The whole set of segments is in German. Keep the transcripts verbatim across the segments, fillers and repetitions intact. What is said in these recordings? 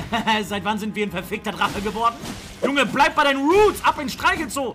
Seit wann sind wir ein verfickter Drache geworden? Junge, bleib bei deinen Roots! Ab in Streichelzoo!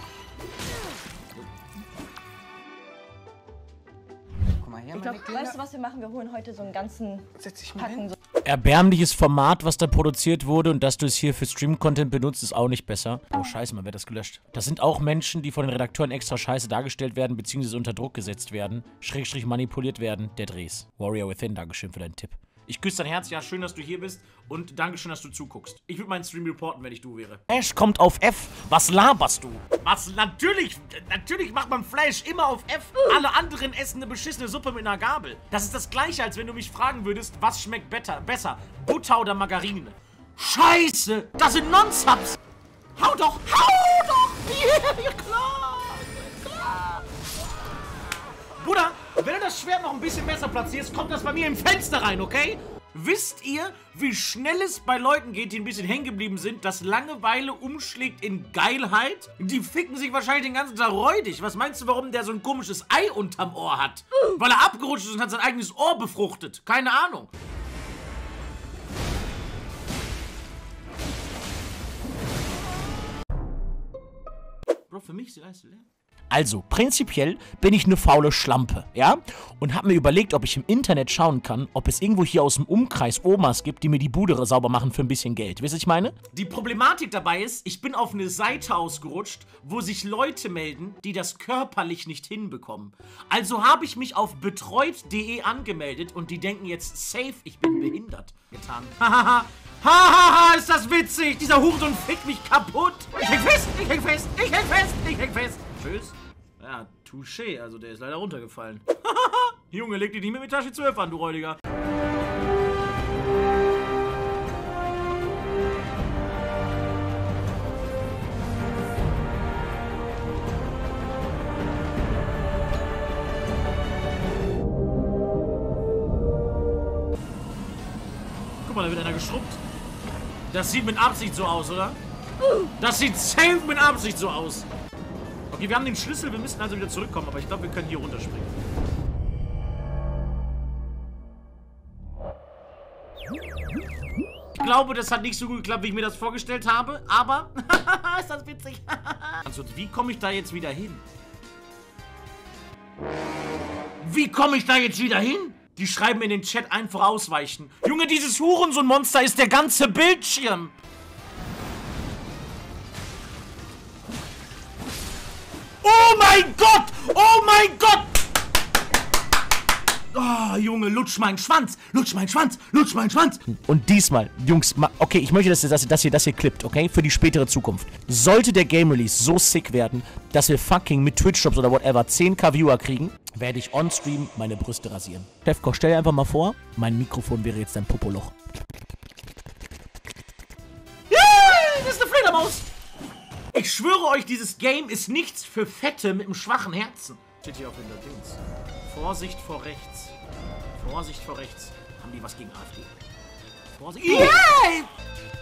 Ich glaube, weißt du, was wir machen? Wir holen heute so einen ganzen Packen. So Erbärmliches Format, was da produziert wurde, und dass du es hier für Stream-Content benutzt, ist auch nicht besser. Oh, scheiße, man wird das gelöscht. Das sind auch Menschen, die von den Redakteuren extra scheiße dargestellt werden, beziehungsweise unter Druck gesetzt werden, schrägstrich manipuliert werden, der Drehs. Warrior Within, Dankeschön für deinen Tipp. Ich küsse dein Herz, ja, schön, dass du hier bist und Dankeschön, dass du zuguckst. Ich würde meinen Stream reporten, wenn ich du wäre. Flash kommt auf F. Was laberst du? Was? Natürlich, natürlich macht man Flash immer auf F. Alle anderen essen eine beschissene Suppe mit einer Gabel. Das ist das Gleiche, als wenn du mich fragen würdest, was schmeckt better, besser, Butter oder Margarine. Scheiße, das sind Non-Subs. Hau doch, hau doch. Ja, klar, klar. Bruder, wenn du das Schwert noch ein bisschen besser platzierst, kommt das bei mir im Fenster rein, okay? Wisst ihr, wie schnell es bei Leuten geht, die ein bisschen hängen geblieben sind, dass Langeweile umschlägt in Geilheit? Die ficken sich wahrscheinlich den ganzen Tag räudig. Was meinst du, warum der so ein komisches Ei unterm Ohr hat? Weil er abgerutscht ist und hat sein eigenes Ohr befruchtet. Keine Ahnung. Bro, für mich ist alles leer. Also, prinzipiell bin ich eine faule Schlampe, ja? Und habe mir überlegt, ob ich im Internet schauen kann, ob es irgendwo hier aus dem Umkreis Omas gibt, die mir die Bude sauber machen für ein bisschen Geld. Wisst ihr, was ich meine? Die Problematik dabei ist, ich bin auf eine Seite ausgerutscht, wo sich Leute melden, die das körperlich nicht hinbekommen. Also habe ich mich auf betreut punkt de angemeldet und die denken jetzt safe, ich bin behindert getan. Hahaha. Hahaha, ist das witzig! Dieser Hurensohn fickt mich kaputt! Ich häng fest! Ich häng fest! Ich häng fest! Ich häng fest! Tschüss. Ja, touché. Also der ist leider runtergefallen. Junge, leg dich nicht mit Tasche zwölf an, du Räudiger. Guck mal, da wird einer geschrubbt. Das sieht mit Absicht so aus, oder? Das sieht safe mit Absicht so aus. Okay, wir haben den Schlüssel, wir müssen also wieder zurückkommen, aber ich glaube, wir können hier runterspringen. Ich glaube, das hat nicht so gut geklappt, wie ich mir das vorgestellt habe, aber ist das witzig. Also, wie komme ich da jetzt wieder hin? Wie komme ich da jetzt wieder hin? Die schreiben in den Chat einfach ausweichen. Junge, dieses Hurensohn-Monster ist der ganze Bildschirm. Oh mein Gott! Oh mein Gott! Oh, Junge, lutsch meinen Schwanz! Lutsch meinen Schwanz! Lutsch meinen Schwanz! Und diesmal, Jungs, okay, ich möchte, dass ihr das, dass ihr das hier klippt, okay? Für die spätere Zukunft. Sollte der Game Release so sick werden, dass wir fucking mit Twitch-Shops oder whatever zehn K Viewer kriegen, werde ich on-stream meine Brüste rasieren. Stefko, stell dir einfach mal vor, mein Mikrofon wäre jetzt ein Popoloch. Ja, das ist eine Fledermaus! Ich schwöre euch, dieses Game ist nichts für Fette mit einem schwachen Herzen. Steht hier auf hinter Dings. Vorsicht vor rechts. Vorsicht vor rechts. Haben die was gegen AfD? Vorsicht. Yeah!